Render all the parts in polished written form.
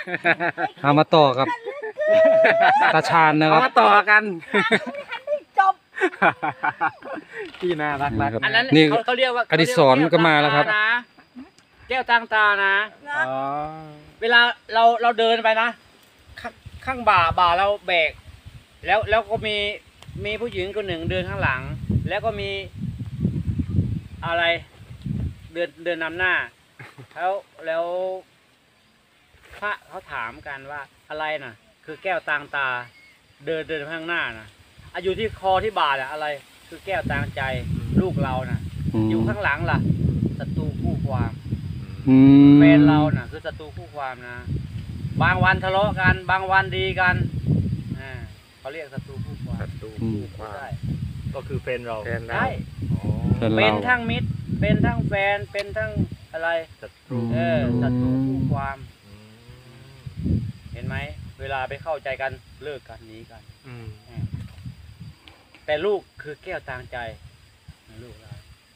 เอามาต่อกับตาชาญนะครับเอามาต่อกันจบที่น่ารักรักครับอันนั้นนี่เขาเรียกว่าอดิศรก็มาแล้วครับแก้วตั้งตานะอ๋อเวลาเราเดินไปนะข้างบ่าเราแบกแล้วก็มีผู้หญิงคนหนึ่งเดินข้างหลัง แล้วก็มีอะไรเดินนำหน้าแล้วพระเขาถามกันว่าอะไรน่ะ คือแก้วตางตาเดินข้างหน้าน่ะอยู่ที่คอที่บ่าน่ะอะไร คือแก้วตางใจลูกเราน่ะ อยู่ข้างหลังล่ะศัตรูคู่ความแฟนเราน่ะคือศัตรูคู่ความนะบางวันทะเลาะกันบางวันดีกันเขาเรียกศัตรูคู่ความศัตรูคู่ความใช่ก็คือแฟนเราแฟนเราใช่เป็นเป็นเราทั้งมิตรเป็นทั้งแฟนเป็นทั้งอะไรศัตรูศัตรูคู่ความอืมเห็นไหมเวลาไปเข้าใจกันเลิกกันหนีกันอืมแต่ลูกคือแก้วตางใจลูกเรา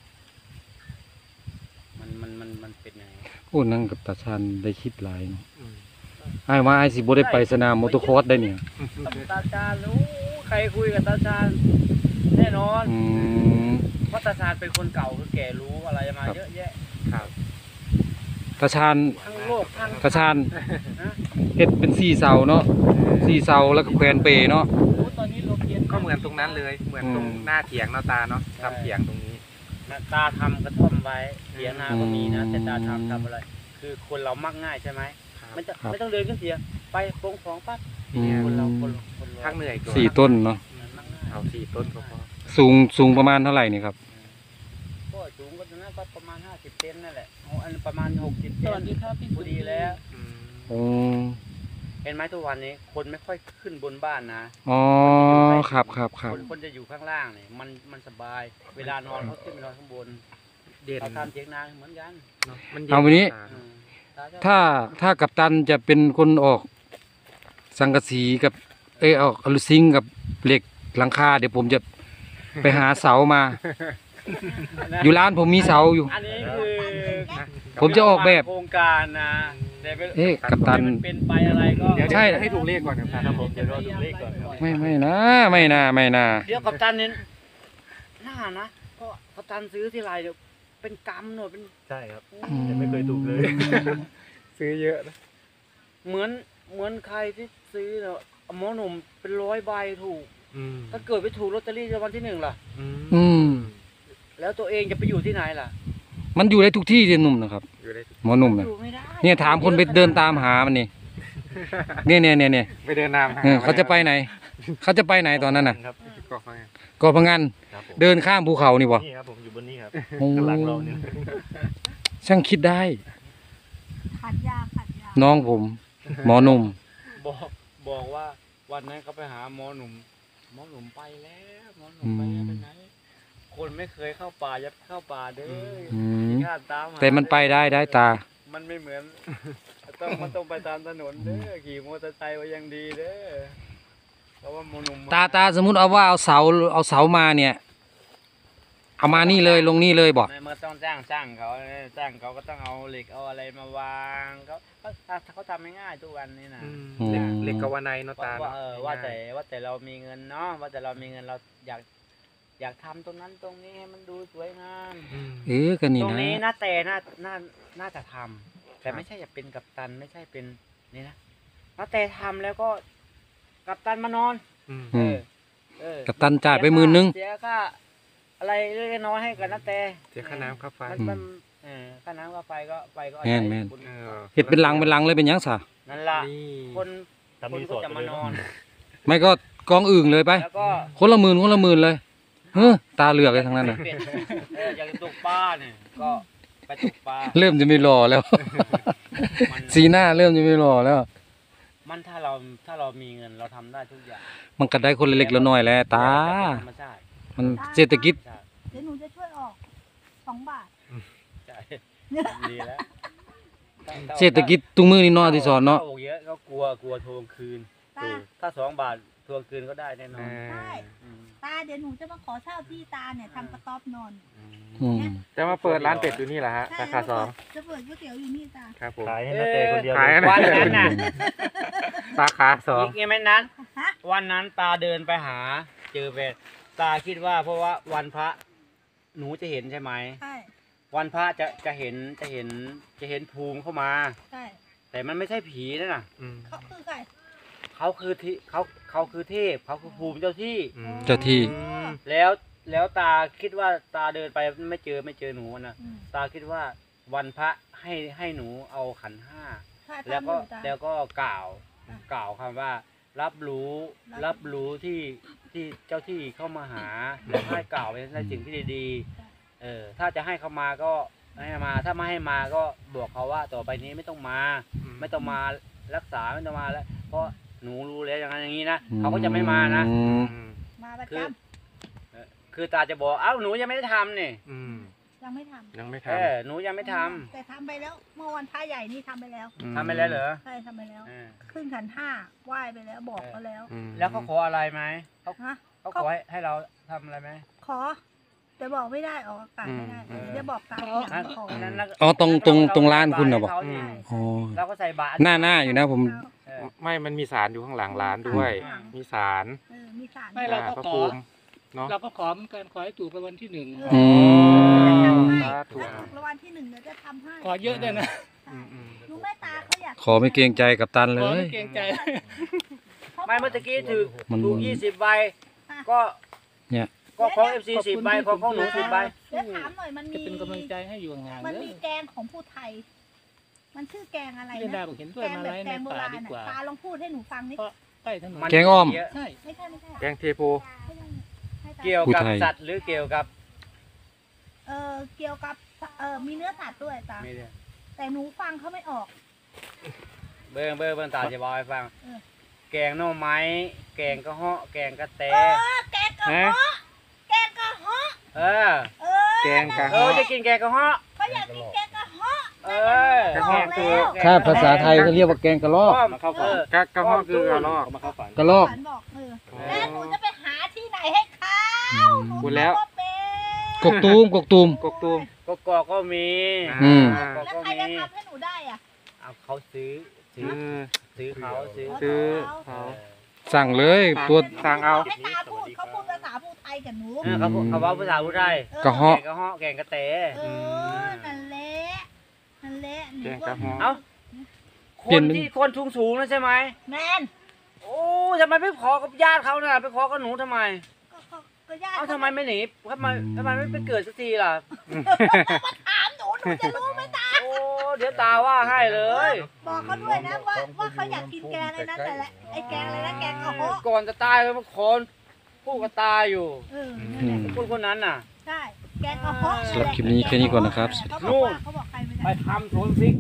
มันเป็นยังไงโอ้นั่งกับตาชาญได้คิดหลายเนาะอืมไอ้ว่าไอ้สิบ่ได้ไปสนามมอเตอร์คอร์สได้เนี่ยตาชาญรู้ใครคุยกับตาชาญแน่นอน เพราะตาชาญเป็นคนเก่าคือแก่รู้อะไรมาเยอะแยะครับตาชาญทั้งโลกทั้งตาชาญเฮ็ดเป็น4เสาเนาะ4เสาแล้วก็แขวนเปเนาะตอนนี้ลมเย็นก็เหมือนตรงนั้นเลย เหมือนตรงหน้าเถียงเนาะตาเนาะทำเถียงตรงนี้ตาทำกระท่อมไว้เถียงนาก็มีนะแต่ตาทำอะไร คือคนเรามักง่ายใช่ไหมครับมันจะไม่ต้องเดินขึ้นเถียงไปปรงของปั๊บ คนเราคนเราพักเหนื่อยก่อน 4ต้นเนาะมักง่ายเอา4 ต้นก็พอสูงประมาณเท่าไหร่นี่ครับก็สูงก็น่าก็ประมาณ50 เซนนั่นแหละอันประมาณ60 เซนสวัสดีครับพี่พอดีแล้วอืมโอ้เห็นไหมทุกวันนี้คนไม่ค่อยขึ้นบนบ้านนะอ๋อครับคนจะอยู่ข้างล่างเนี่ยมันสบาย เวลานอนเขาขึ้นไปนอนข้างบนเด่นเราทำเถียงนาเหมือนกันเนาะมันเย็เอาวันนี้ตาอืเนาะมถ้ากัปตันจะเป็นคนออกสังกะสีกับออกอลูซิงกับเหล็กหลังคาเดี๋ยวผมจะไปหาเสามา อยู่ร้านผมมีเสาอยู่อันนี้คือผมจะออกแบบโครงการนะแต่เป็นกัปตันมันเป็นไปอะไรก็เดี๋ยวใช่ให้ถูกเลขก่อนครับครับผมเดี๋ยวรอดูเลขก่อนครับไม่นะไม่น่าเดี๋ยวกัปตันเนี่ยน่านะก็กัปตันซื้อที่ไรเดี๋ยวเป็นกำหน่อยเป็นใช่ครับยังไม่เคยถูกเลยซื้อเยอะนะเหมือนใครที่ซื้อเนาะหมอหนุ่มเป็น100 ใบถูกอืมถ้าเกิดไปถูกลอตเตอรี่รางวัลที่ 1ล่ะอืมแล้วตัวเองจะไปอยู่ที่ไหนล่ะมันอยู่ได้ทุกที่ที่หนุ่มนะครับอยู่ได้ทุกหมอหนุ่มนะอยู่ไม่ได้เนี่ยถามคนไปเดินตามหามันนี่เนี่ยไปเดินนามหาเขาจะไปไหน เขาจะไปไหนตอนนั้นน่ะครับก็ฟังก็พังงานครับผมเดินข้ามภูเขานี่บ่นี่ครับผมอยู่บนนี้ครับโอ้ข้างหลังเราเนี่ยช่างคิดได้ขัดยาน้องผม หมอหนุ่มบอกว่าวันนั้นเขาไปหาหมอหนุ่มไปแล้วหมอหนุ่มไปแล้วไปไหนคนไม่เคยเข้าป่าอย่าเข้าป่าเด้ออืมข้าตามหาแต่มันไปได้ตามันไม่เหมือนมันต้องไปตามถนนเด้อขี่มอเตอร์ไซค์ไว้ยังดีเด้อเพราะว่าหมอหนุ่มตาสมมุติเอาว่าเอาเสามาเนี่ย เอามานี่เลยลงนี่เลยบอกเมื่อต้องจ้างเขาก็ต้องเอาเหล็กเอาอะไรมาวางเขาทำไม่ง่ายทุกวันนี้นะเหล็กกวานัยเนาะตาว่าแต่เรามีเงินเนาะว่าแต่เรามีเงินเราอยากทำตรงนั้นตรงนี้ให้มันดูสวยงามก็นี่ตรงนะนี้นะแต่น่าจะทำแต่ไม่ใช่จะเป็นกัปตันไม่ใช่เป็นนี่นะแต่ทำแล้วก็กัปตันมานอนอืมกัปตันจ่ายไป10,000 เสียค่าอะไรเล็กน้อยให้กับนาแต่เสียค่าน้ำค่าไฟมันค่าน้ำค่าไฟก็เอาแม่นคุณเห็ดเป็นลังเลยเป็นหยังสะนั่นล่ะนี่คนทำรีสอร์ทจะไปมาเลยนอนไม่ก็กองอื่นเลยไปแล้วก็คนละหมื่นเลยเฮ้อตาเหลือกเลยทั้งนั้นเลยอยากจะตกปลาเนี่ยก็ไปตกปลาเริ่มจะไม่รอแล้ว สีหน้าเริ่มจะไม่รอแล้วมันถ้าเรามีเงินเราทำได้ทุกอย่างมันก็ได้คนละเล็กละน้อยแล้วตาธรรมชาติมันเศรษฐกิจใช่เดี๋ยวหนูจะช่วยออก2 บาทใช่ดีแล้วเศรษฐกิจตุ้งมือนี่เนอที่สอนเนาะถ้โเยอะก็กลัวทวงคืนตาถ้า2 บาทททวงคืนก็ได้แน่นอนใช่อืมตาเดี๋ยวหนูจะมาขอเช่าที่ตาเนี่ยทำกระต๊อบนอนอืมจะมาเปิดร้านเป็ดอยู่นี่แหละฮะใช่สาขาสองจะเปิดก๋วยเตี๋ยวอยู่นี่ตาครับผมขายให้นาเตคนเดียวขายเลยวันนั้นน่ะสาขาสองอีกไงไหมนั้นฮะวันนั้นตาเดินไปหา เจอเป็ดตาคิดว่าเพราะว่าวันพระหนูจะเห็นใช่ไหมใช่วันพระจะเห็นภูมิเข้ามาใช่แต่มันไม่ใช่ผีนะน่ะอืมเขาคือใครเขาคือที่เขาคือเทพเขาคือภูมิเจ้าที่อืมเจ้าที่แล้วตาคิดว่าตาเดินไปไม่เจอหนูนะอืมตาคิดว่าวันพระให้หนูเอาขันห้าใช่แล้วก็ตามอยู่ตาแล้วก็กล่าวคำว่า รับรู้ที่เจ้าที่เข้ามาหาแล้วให้กล่าวในสิ่งที่ดีๆถ้าจะให้เขามาก็ให้มาถ้าไม่ให้มาก็บอกเขาว่าต่อไปนี้ไม่ต้องมา ไม่ต้องมารักษาไม่ต้องมาแล้ว เพราะหนูรู้แล้วอย่างนั้นอย่างนี้นะเขาก็จะไม่มานะอืมอืมมาประคืจอ คือตาจะบอกเอ้าหนูยังไม่ได้ทำนี่อืมำยังไม่ทำยังไม่ทหนูยังไม่ทแต่ทำไปแล้วเมื่อวันพระใหญ่นี่ทำไปแล้วำำทำไปแล้วเหรอใช่ทำไปแล้วเออขึ้นขันห้าไหว้ไปแล้วบอกเขาแล้วอืมแล้วเขาขออะไรไหมเขาฮะเขาขอให้เราทำอะไรไหมขอ แต่บอกไม่ได้ออกอากาศไม่ได้อืมเดี๋ยวบอกตามทีหลังขอนั้นนะอ๋อตรงร้านคุณน่ะบอกใส่าตรให้ใช่เขาอ๋อสิเราก็ใส่บาตรหน้าอยู่นะผมเออไม่มันมีศาลอยู่ข้างหลังร้านด้วย มีศาลมีสารไม่เราก็พระขอภูมิเนาะเราก็ขอเหมือนกันขอให้ถูกรางวัลที่หนึ่งอืมสาธุถ้าถูกรางวัลที่หนึ่งเดี๋ยวจะทำให้ขอเยอะด้วยนะอืมอืมรู้ไหมตาเขาอยากขอไม่เกรงใจกับตันเลขอไม่ยเกรงใจไม่เมื่อตะกี้ถูกมันถูก20 ใบ ก็เนี่ยก็ของ FC 10 ใบของหนู10 ใบเดี๋ยวถามหน่อยมันจะมีเป็นกำลังใจให้อยู่ห่างๆมันเด้มีอแกงของผู้ไทย มันชื่อแกงอะไรเล่นได้นะผมเห็นด้วยแกงมาแบบไล่แกในงโบป่าราณดีกว่าน่ะตาลองพูดให้หนูฟังนิดเพราะใกล้ถนนมันแกงอ้อมเยะใช่ไม่ใช่ไม่ใช่แกงเทโพให้ตาให้ตาเกี่ยวกับผู้ไทยสัตว์หรือเกี่ยวกับเกี่ยวกับมีเนื้อสัตว์ด้วยตาไม่ได้แต่หนูฟังเขาไม่ออกเบิ่งตาจะบอกให้ฟังเออแกงหน่อไม้ แกงกระเหาะแกงกระแตแกงกระเหาะแกงกระเหาะเออแกงกะจะกินแกงกระเหาะเขาอยากกินแกงกระเหาะเออกระเหาะคือถ้าภาษาไทยก็เรียกว่าแกงกะลอกมาเข้าฝันกระเพาะคือกระรอกเขามาเข้าฝันกะลอกฝันบอกแล้วหนูจะไปหาที่ไหนให้เขาหนูพูดแล้วก็เป็นกกตูมกกตูมกกอกก็มีอืมกอกแล้วก็ใครมีจะทำให้หนูได้อ่ะเอาเขาซื้ออืมเขาซื้อซื้อเอเขาอสั่งเลยตัวสั่งเอาให้ตาพูดเขาพูดภาษาพูดไทยกับหนูเขาว่าภาษาพูดได้กระเหาะแกงกระเหาะแกงกระแตนั่นแหละนั่นแหละหนูแกงก็กะเหาะเอ้าเปคลี่ยนนเป็นที่คนสูงๆนะใช่ไหมแมนโอ้ทำไมไม่ขอกับญาติเขาน่ะไปขอกับหนูทำไมก็ญาติเอ้าทำไมไม่หนีทำไมไม่ไปเกิดสักทีล่ะมาถามหนูจะรู้ไหมตาโอ้เดี๋ยวตาว่าให้เลยบอกเขาด้วยนะว่าเขาอยากกินแกงไอ้นั่นแต่ละไอ้แกงอะไรนะแกงกระเหาะก่อนจะตายก็มาขอพูดกับตาอยู่นั่นแหละพูดคนนั้นน่ะใช่แกงกระเหาะสำหรับคลิปนี้แค่นี้ก่อนนะครับเขาบอกว่าเขาบอกใครไม่ได้ไปทำโซนพริก